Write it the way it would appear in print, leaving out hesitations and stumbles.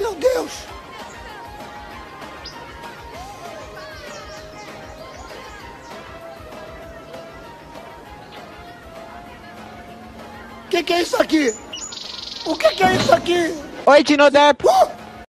Meu Deus! Que é isso aqui? O que é isso aqui? Oi, Dino Depp.